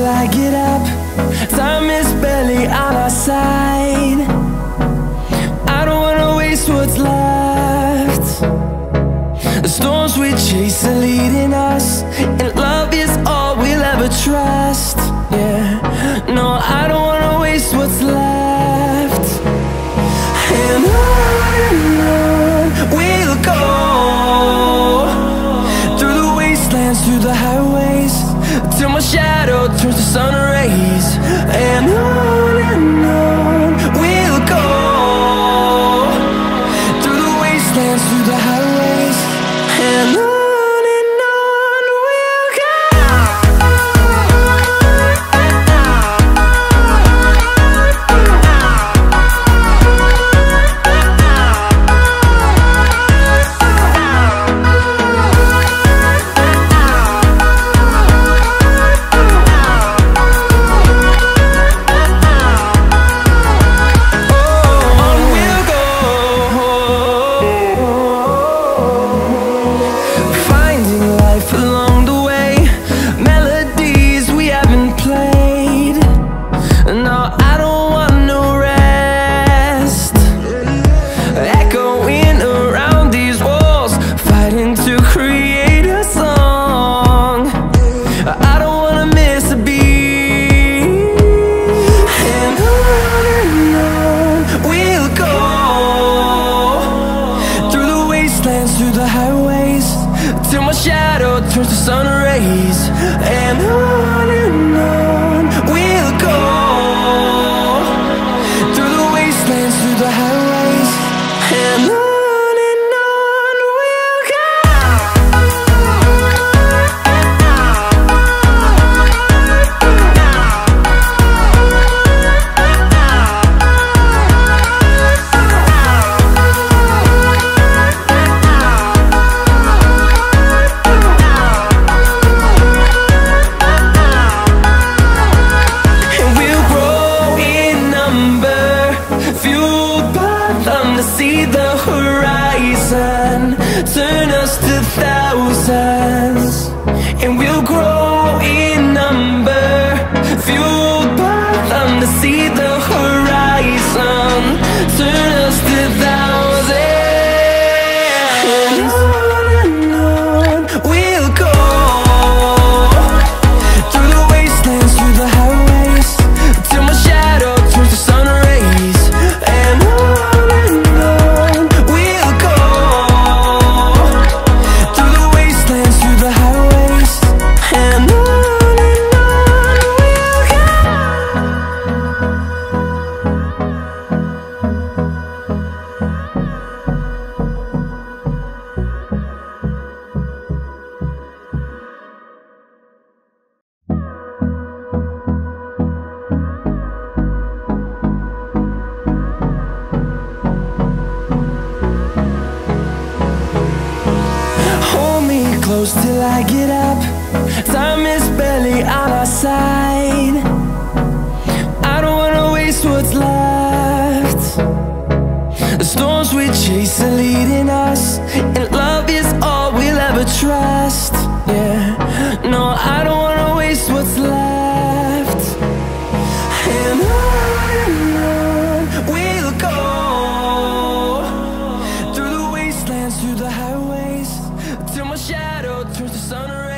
I get up. Time is barely on our side. I don't wanna waste what's left. The storms we chase are leading us, and love is all we'll ever trust. Yeah, no, I don't wanna waste what's left. And on we'll go, through the wastelands, through the highways, till my shadow turns to sun rays. And on we'll go, through the wastelands, through the highways, and on we'll go. Through the highways, till my shadow turns to sun rays. And on we'll go, through the wastelands, through the highways, and on we'll go. To see the horizon turn us to thousands, and we'll grow in number, fueled by them. To see the horizon turn us to thousands, and on we'll go, through the wastelands, through the highways, till my shadow turns to sun rays. And close till I get up. Time is barely on our side. I don't wanna waste what's left. The storms we chase are leading us, and love is all we'll ever trust. Yeah, no, I don't wanna waste what's left. And on we'll go, through the wastelands, through the highways, till my shadow turns to sun rays.